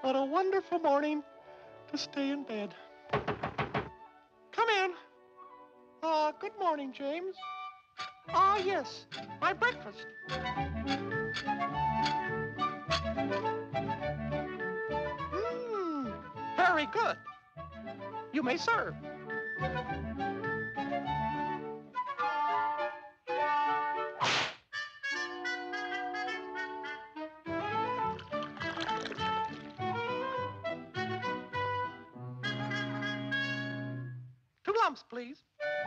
What a wonderful morning to stay in bed. Come in. Good morning, James. Ah, yes, my breakfast. Mmm, very good. You may serve. Two lumps, please.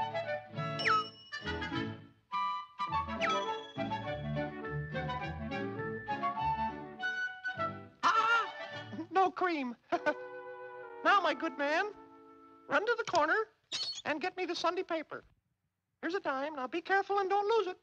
Ah, no cream. Now, my good man, run to the corner and get me the Sunday paper. Here's a dime. Now, be careful and don't lose it.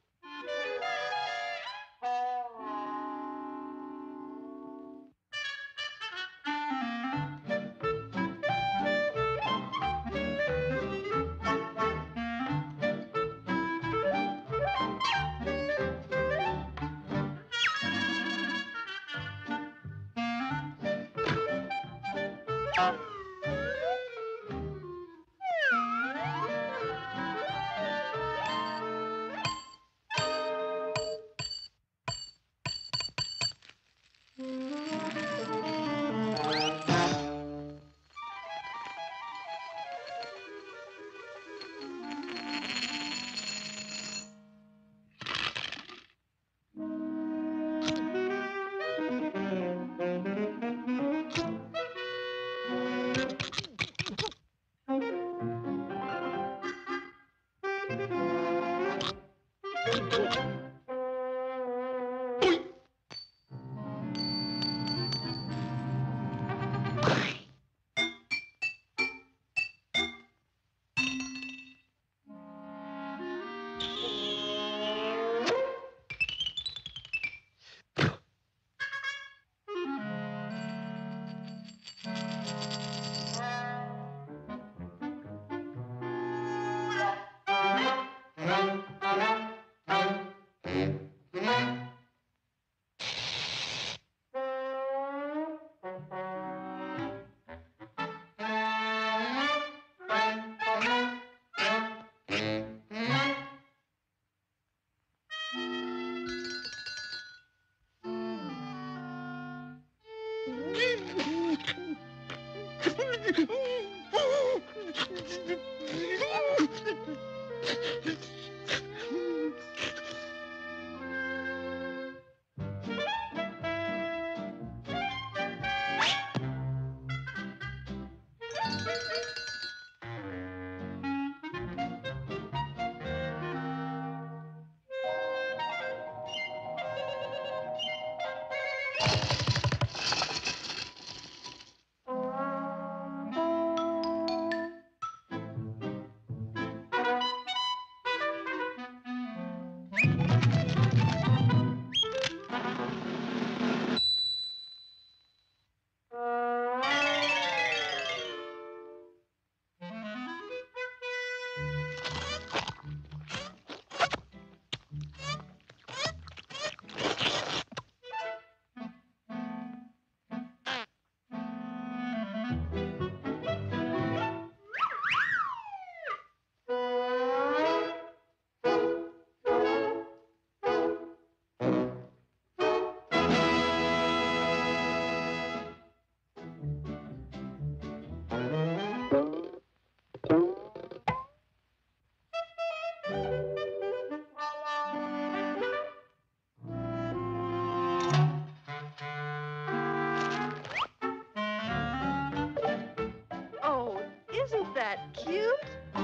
Oh, isn't that cute?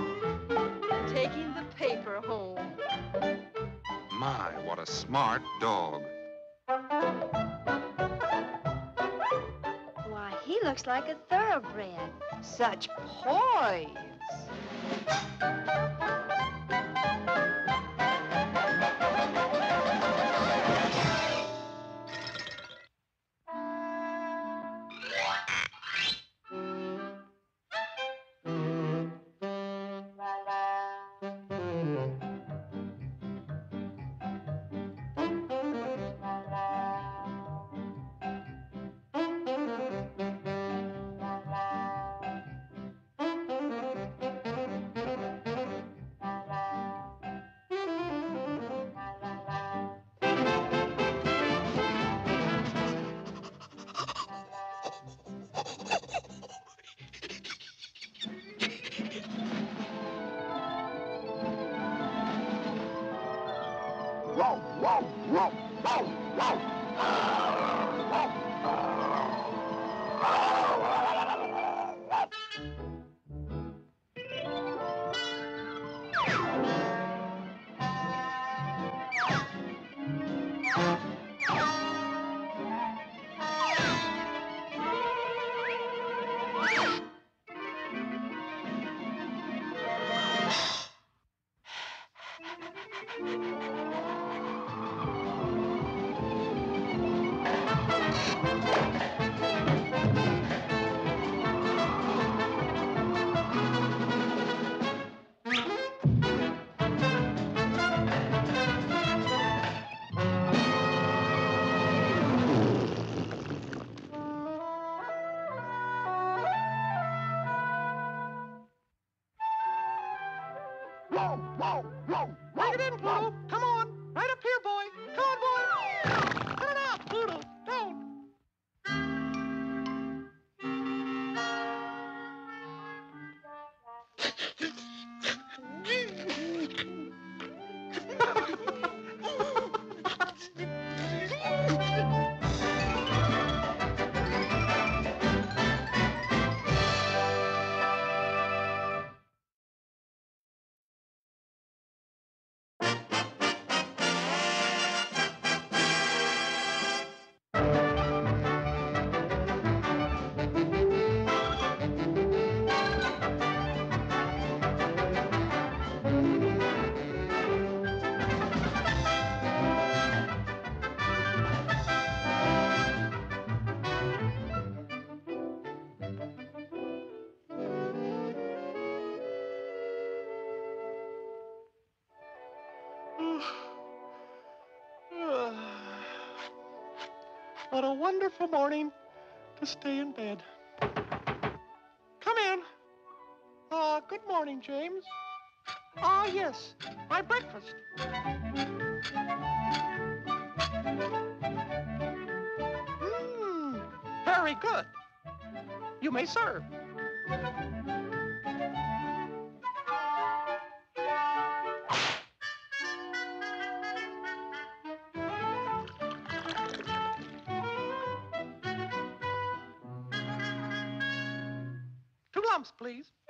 Taking the paper home. My, what a smart dog. Why, he looks like a thoroughbred. Such poise. Bring it in, Pluto. Come on. Right up here, boy. Come on, boy. Turn out, Pluto. Don't. What a wonderful morning to stay in bed. Come in. Good morning, James. Ah, yes, my breakfast. Very good. You may serve. 2 lumps, please.